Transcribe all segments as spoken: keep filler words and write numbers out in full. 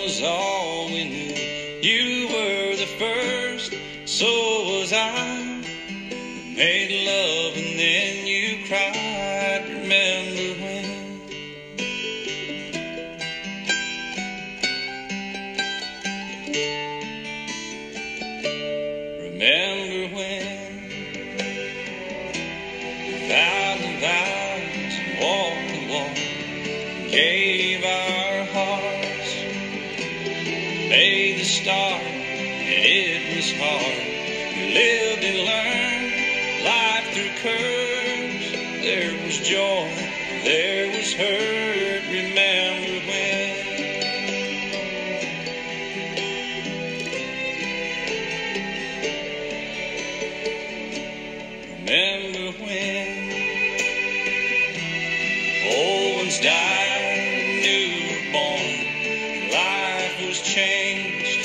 was all we knew. You were the first, so was I. We made love and then you cried. Remember when? Remember when? Vowed the vows and walked the walk, gave our hearts, made the start, and it was hard. We lived and learned life through curves. There was joy, there was hurt. Remember when? Remember when? Old ones died, new were born, life was changed,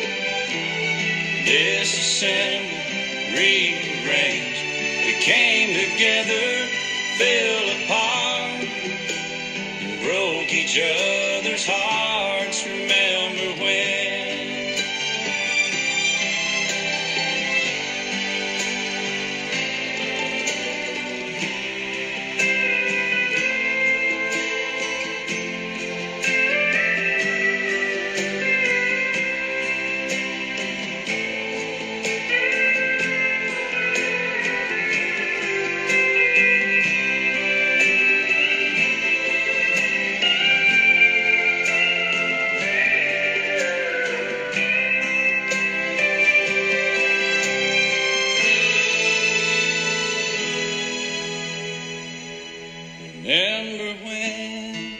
disassembled, rearranged. We came together, fell apart, and broke each other's hearts. Remember when? Remember when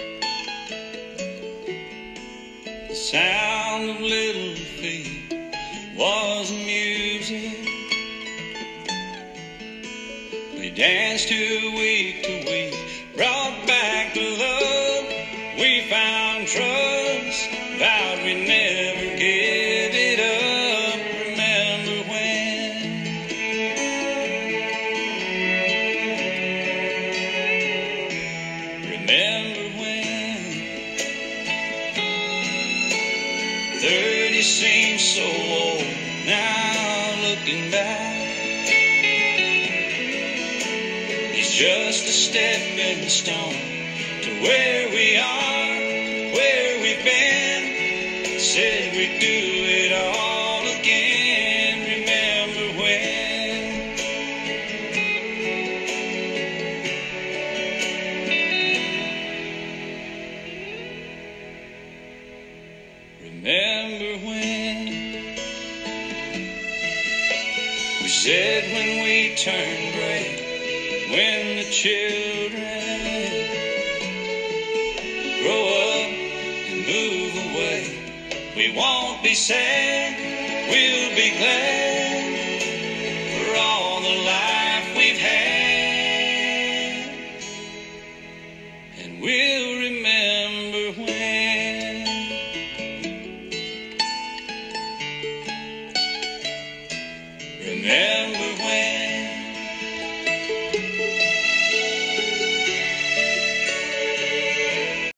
the sound of little feet was music? We danced to week to week, brought back the love. We found trust, vowed we'd never give it up. Remember when? Remember when? Thirty seems so old now, looking back. It's just a stepping stone to where we are, where we've been. Said we'd do it all again. Remember when? Remember when? We said when we turn gray, when the children grow up and move away, we won't be sad, we'll be glad for all the life we've had. And we'll remember when. Remember